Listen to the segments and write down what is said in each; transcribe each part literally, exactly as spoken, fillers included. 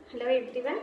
Hello everyone.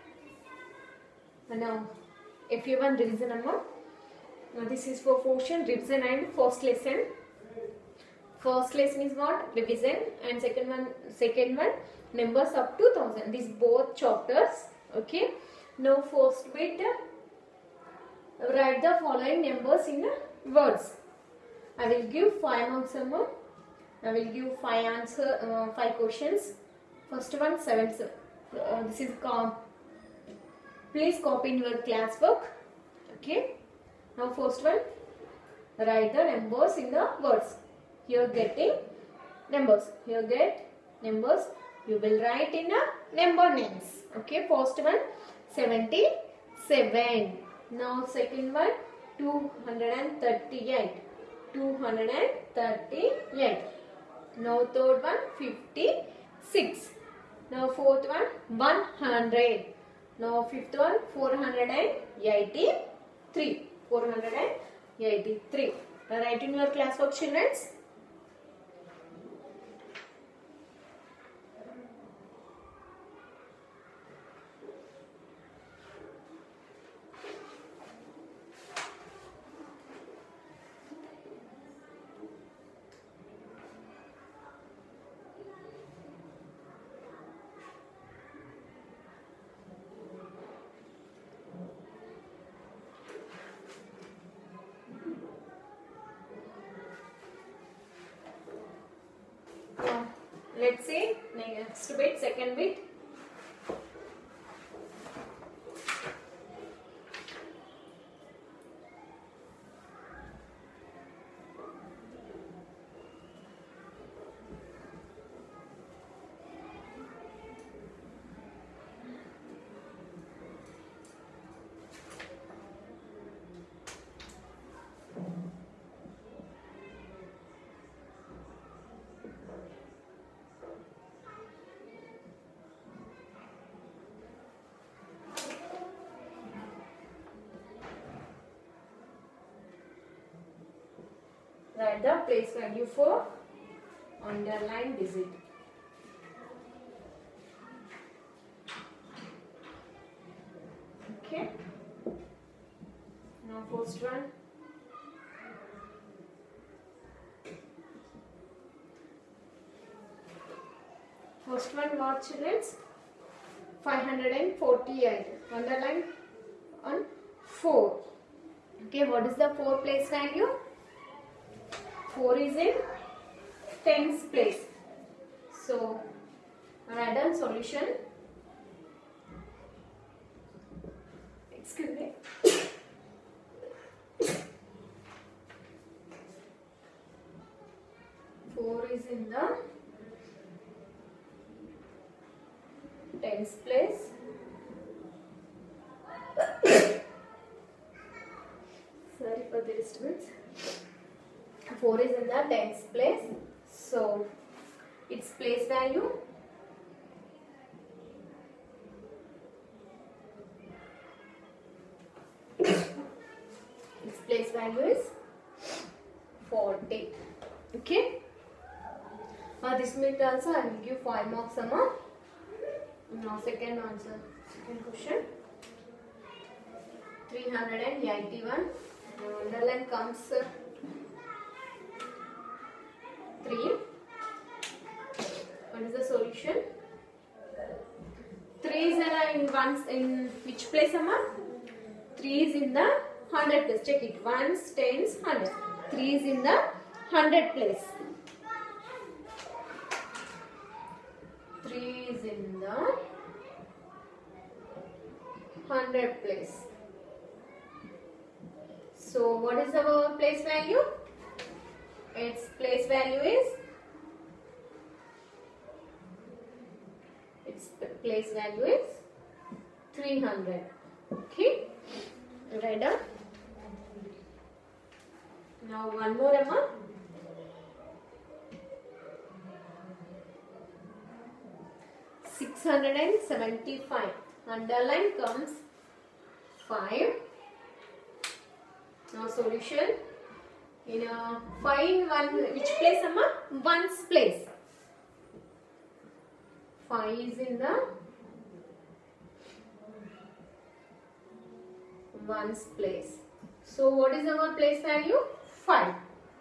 Now, if you want revision number, now this is for portion revision and first lesson. First lesson is what? Revision, and second one, second one numbers up to thousand. These both chapters. Okay. Now first bit, write the following numbers in words. I will give five marks number. I will give five answer, uh, five questions. First one, seven. Uh, this is com. Please copy in your class work. Okay. Now first one, write the numbers in the words. Here getting numbers. Here get numbers. You will write in a number names. Okay. First one, seventy-seven. Now second one, two hundred thirty-eight. two hundred thirty-eight. Now third one, fifty-six. Now fourth one, one hundred. Now fifth one, four hundred eighty-three. four hundred eighty-three. Now write in your class work, children. Let's see next bit, second bit. Write the place value for underline digit. Okay. Now first one. First one what, children? five hundred forty-eight. Underline on four. Okay, what is the four place value? four is in tens place. So, write down solution. Excuse me. four is in the tens place. Sorry for the disturbance. four is in the tens place, so its place value its place value is forty. Okay. Uh, this means also I will give five marks summer. Now second answer, second question. three hundred eighty-one. Underline comes uh, three. What is the solution? three is in ones in which place, Amma? three is in the hundred place. Check it. Ones, tens, hundred. three is in the hundred place. three is in the hundred place. So what is our place value? Its place value is its place value is three hundred. Okay, write down. Now one more, Emma. six hundred seventy-five. Underline comes five. Now solution. In a find one, which place, Amma? Ones place. five is in the ones place. So what is our place value? five.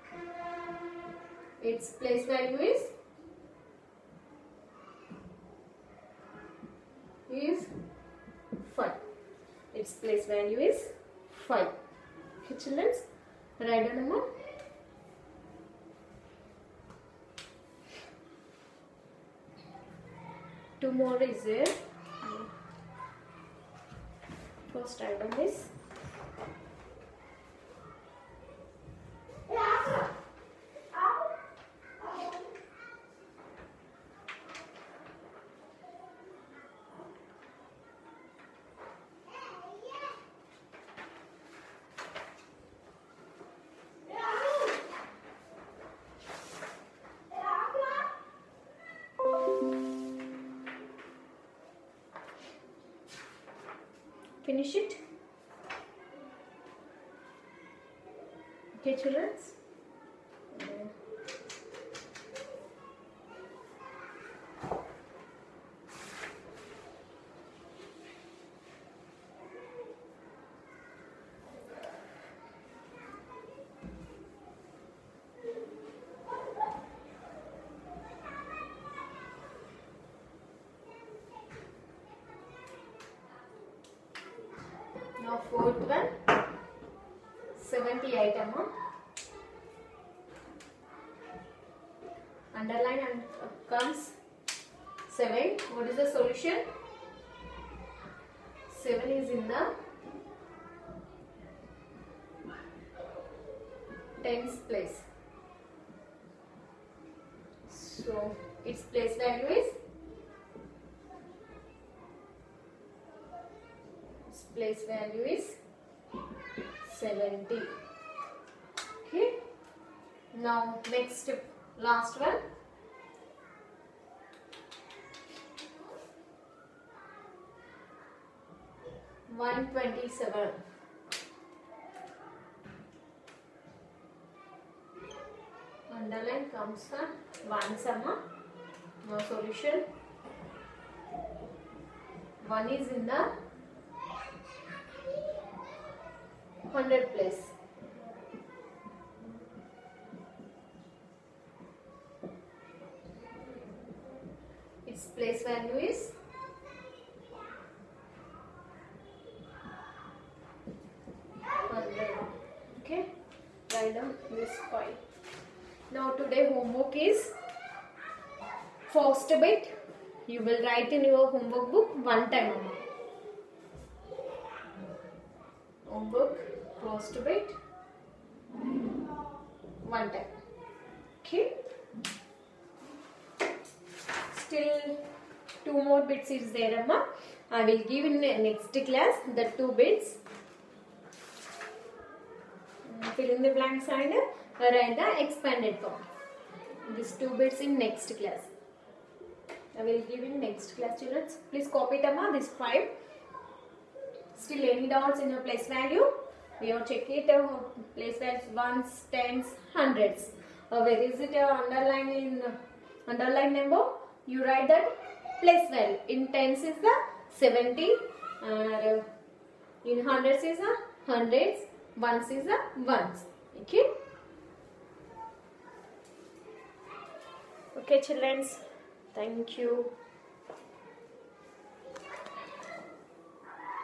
Its place value is is five. Its place value is five. Okay, children, write down number. Two more is there. First write down this. Finish it. Okay, children. Now fourth one, seventy-eight amma. Underline and comes seven. What is the solution? seven is in the tens place. So its place value is place value is seventy. Okay. Now next last one. one twenty-seven. Underline comes on one summa. No solution. One is in the hundred place. Its place value is hundred. Okay, write down this file. Now today homework is first bit. You will write in your homework book one time. Homework first bit one time. Okay. Still two more bits is there, amma. I will give in next class the two bits. Fill in the blanks and write the expanded form. These two bits in next class. I will give in next class, children. Please copy it, amma. This five. Still any doubts in your place value? We have check it. Uh, place values ones, tens, hundreds. Uh, where is it? Uh, underline in uh, underline number. You write that place value. In tens is the seventy. Uh, in hundreds is the hundreds. Ones is the ones. Okay. Okay, children. Thank you.